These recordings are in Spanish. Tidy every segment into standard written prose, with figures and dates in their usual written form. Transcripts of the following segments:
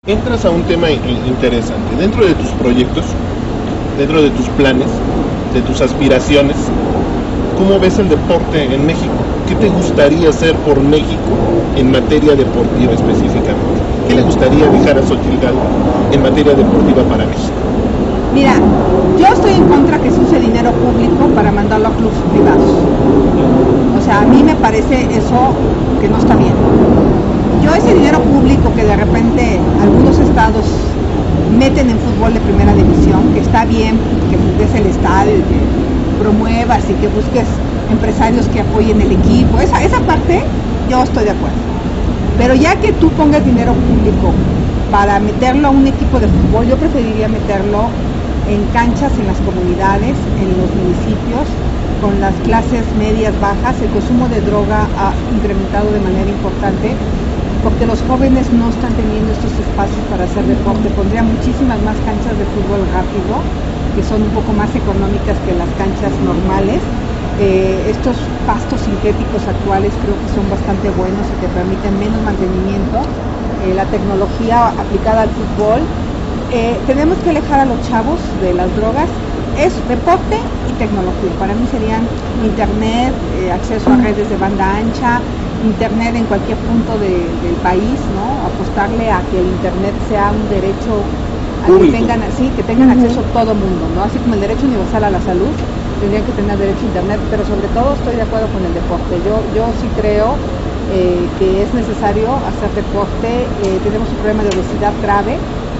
Entras a un tema interesante. Dentro de tus proyectos, dentro de tus planes, de tus aspiraciones, ¿cómo ves el deporte en México? ¿Qué te gustaría hacer por México en materia deportiva específicamente? ¿Qué le gustaría dejar a Xochitl Gálvez en materia deportiva para México? Mira, yo estoy en contra que se use dinero público para mandarlo a clubes privados. O sea, a mí me parece eso que no está bien. Yo ese dinero público que de repente algunos estados meten en fútbol de primera división, que está bien, que des el estadio, que promuevas y que busques empresarios que apoyen el equipo, esa parte yo estoy de acuerdo. Pero ya que tú pongas dinero público para meterlo a un equipo de fútbol, yo preferiría meterlo en canchas en las comunidades, en los municipios, con las clases medias, bajas. El consumo de droga ha incrementado de manera importante porque los jóvenes no están teniendo estos espacios para hacer deporte. Pondría muchísimas más canchas de fútbol rápido, que son un poco más económicas que las canchas normales. Estos pastos sintéticos actuales creo que son bastante buenos y te permiten menos mantenimiento. La tecnología aplicada al fútbol. Tenemos que alejar a los chavos de las drogas. Es deporte y tecnología. Para mí serían internet, acceso a redes de banda ancha, internet en cualquier punto del país, ¿no? Apostarle a que el internet sea un derecho a que tengan acceso todo mundo, ¿no? Así como el derecho universal a la salud, tendrían que tener derecho a internet, pero sobre todo estoy de acuerdo con el deporte. Yo sí creo que es necesario hacer deporte. Tenemos un problema de obesidad grave,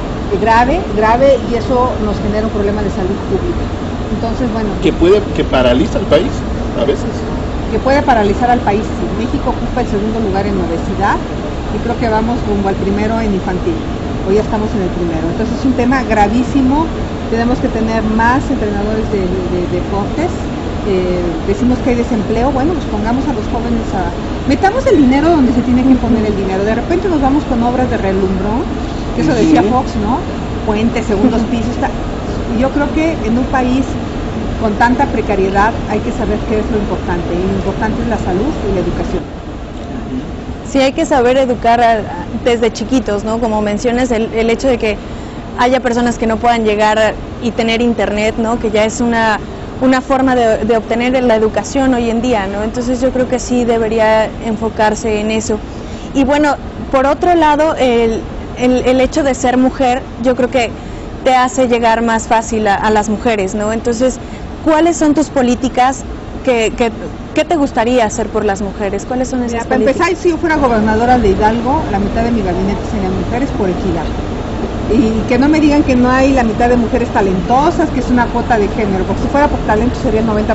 y eso nos genera un problema de salud pública. Entonces, bueno. Que paraliza al país, a veces. Que puede paralizar al país, sí. México ocupa el segundo lugar en obesidad y creo que vamos rumbo al primero en infantil. Hoy ya estamos en el primero. Entonces es un tema gravísimo. Tenemos que tener más entrenadores de deportes. Decimos que hay desempleo. Bueno, pues pongamos a los jóvenes metamos el dinero donde se tiene que poner el dinero. De repente nos vamos con obras de relumbrón, que eso decía Fox, ¿no? Puentes, segundos pisos. Y yo creo que en un país con tanta precariedad hay que saber qué es lo importante, y lo importante es la salud y la educación. Sí, hay que saber educar desde chiquitos, ¿no? Como mencionas, el hecho de que haya personas que no puedan llegar y tener internet, ¿no? Que ya es una forma de obtener la educación hoy en día, ¿no? Entonces yo creo que sí debería enfocarse en eso. Y bueno, por otro lado, el hecho de ser mujer, yo creo que te hace llegar más fácil a las mujeres, ¿no? Entonces, ¿cuáles son tus políticas que te gustaría hacer por las mujeres? ¿Cuáles son esas políticas? Para empezar, si yo fuera gobernadora de Hidalgo, la mitad de mi gabinete serían mujeres por equidad. Y que no me digan que no hay la mitad de mujeres talentosas, que es una cuota de género, porque si fuera por talento sería el 90%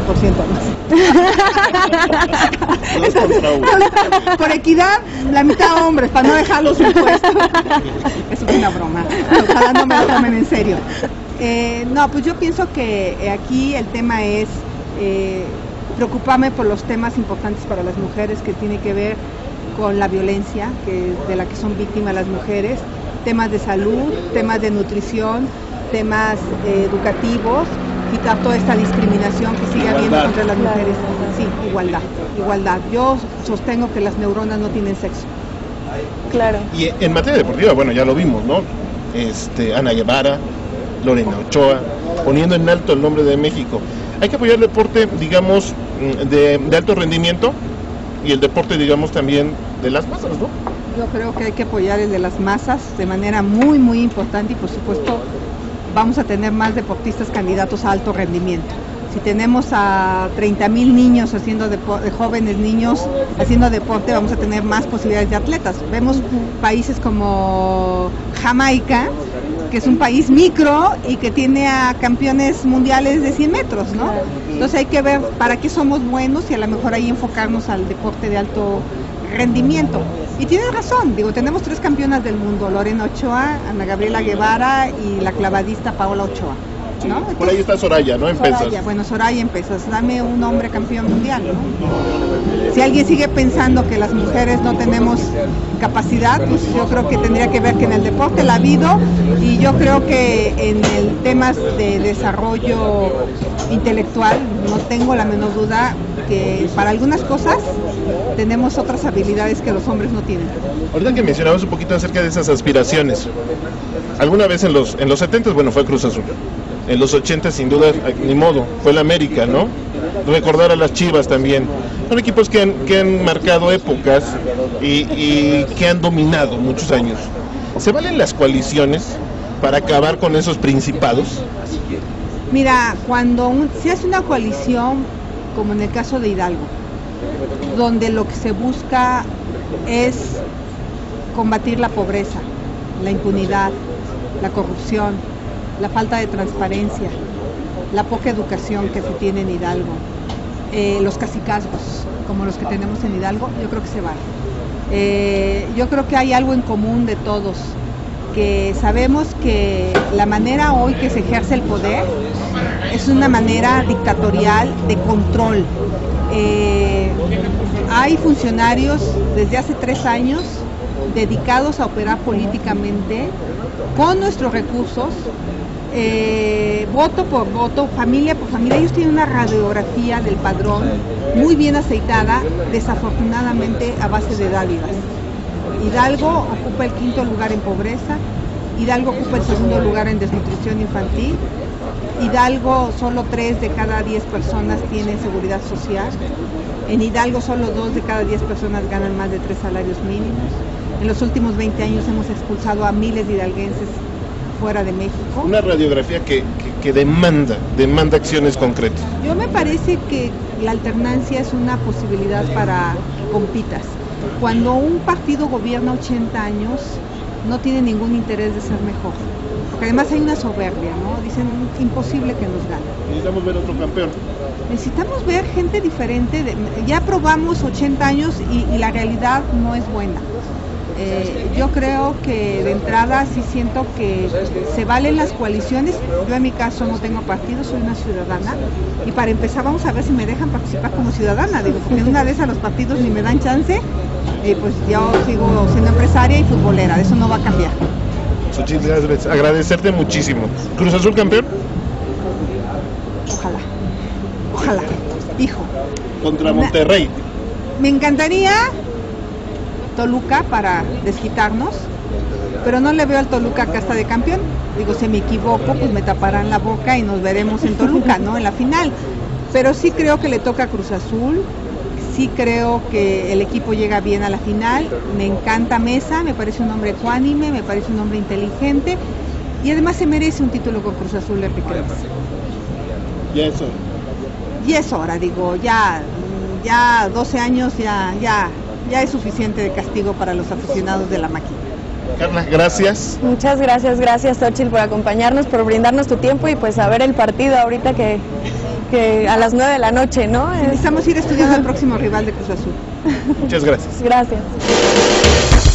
más. Por equidad, la mitad hombres, para no dejarlos en puesto. Eso es una broma, ojalá no me lo tomen en serio. No, pues yo pienso que aquí el tema es preocuparme por los temas importantes para las mujeres, que tiene que ver con la violencia de la que son víctimas las mujeres, temas de salud, temas de nutrición, temas educativos, quitar toda esta discriminación que sigue habiendo contra las mujeres. Sí, igualdad. Yo sostengo que las neuronas no tienen sexo. Claro. Y en materia deportiva, bueno, ya lo vimos, ¿no? Ana Guevara, Lorena Ochoa, poniendo en alto el nombre de México. Hay que apoyar el deporte, digamos, de alto rendimiento y el deporte, digamos, también de las masas, ¿no? Yo creo que hay que apoyar el de las masas de manera muy, muy importante, y por supuesto vamos a tener más deportistas candidatos a alto rendimiento. Si tenemos a 30,000 niños jóvenes niños haciendo deporte, vamos a tener más posibilidades de atletas. Vemos países como Jamaica, que es un país micro y que tiene a campeones mundiales de 100 metros, ¿no? Entonces hay que ver para qué somos buenos y a lo mejor ahí enfocarnos al deporte de alto rendimiento. Y tienes razón, tenemos 3 campeonas del mundo: Lorena Ochoa, Ana Gabriela Guevara y la clavadista Paola Ochoa, ¿no? Entonces, por ahí está Soraya, ¿no? En pesas. Soraya en pesas. Dame un hombre campeón mundial, ¿no? Si alguien sigue pensando que las mujeres no tenemos capacidad, pues yo creo que tendría que ver que en el deporte la ha habido, y yo creo que en el temas de desarrollo intelectual, no tengo la menor duda, que para algunas cosas tenemos otras habilidades que los hombres no tienen. Ahorita que mencionabas un poquito acerca de esas aspiraciones, alguna vez en los 70s, bueno, fue Cruz Azul. En los 80 sin duda, ni modo, fue el América, ¿no? Recordar a las Chivas también. Son equipos que han marcado épocas y que han dominado muchos años. ¿Se valen las coaliciones para acabar con esos principados? Mira, cuando se hace una coalición, como en el caso de Hidalgo, donde lo que se busca es combatir la pobreza, la impunidad, la corrupción, la falta de transparencia, la poca educación que se tiene en Hidalgo, los cacicazgos como los que tenemos en Hidalgo, yo creo que se vale. Yo creo que hay algo en común de todos, que sabemos que la manera hoy que se ejerce el poder es una manera dictatorial de control. Hay funcionarios desde hace 3 años dedicados a operar políticamente con nuestros recursos, voto por voto, familia por familia. Ellos tienen una radiografía del padrón muy bien aceitada, desafortunadamente a base de dádivas. Hidalgo ocupa el 5º lugar en pobreza, Hidalgo ocupa el 2º lugar en desnutrición infantil, Hidalgo solo 3 de cada 10 personas tienen seguridad social, en Hidalgo solo 2 de cada 10 personas ganan más de 3 salarios mínimos. En los últimos 20 años hemos expulsado a miles de hidalguenses fuera de México. Una radiografía que demanda acciones concretas. Yo me parece que la alternancia es una posibilidad para que compitas. Cuando un partido gobierna 80 años, no tiene ningún interés de ser mejor. Porque además hay una soberbia, ¿no? Dicen, imposible que nos gane. Necesitamos ver otro campeón. Necesitamos ver gente diferente. Ya probamos 80 años y la realidad no es buena. Yo creo que de entrada sí siento que se valen las coaliciones. Yo en mi caso no tengo partido, soy una ciudadana, y para empezar vamos a ver si me dejan participar como ciudadana, digo, porque una vez a los partidos ni me dan chance, pues yo sigo siendo empresaria y futbolera, de eso no va a cambiar. Xochitl, agradecerte muchísimo. ¿Cruz Azul campeón? Ojalá, hijo. Contra Monterrey. Me encantaría Toluca para desquitarnos, pero no le veo al Toluca casta de campeón. Digo, si me equivoco, pues me taparán la boca y nos veremos en Toluca, ¿no? En la final. Pero sí creo que le toca a Cruz Azul, sí creo que el equipo llega bien a la final. Me encanta Mesa, me parece un hombre ecuánime, me parece un hombre inteligente y además se merece un título con Cruz Azul, Enrique Cruz. Ya es hora, digo, ya 12 años ya es suficiente de castigo para los aficionados de la máquina. Carla, gracias. Muchas gracias Xochitl por acompañarnos, por brindarnos tu tiempo y pues a ver el partido ahorita que a las 9 de la noche, ¿no? Necesitamos ir estudiando al próximo rival de Cruz Azul. Muchas gracias. Gracias.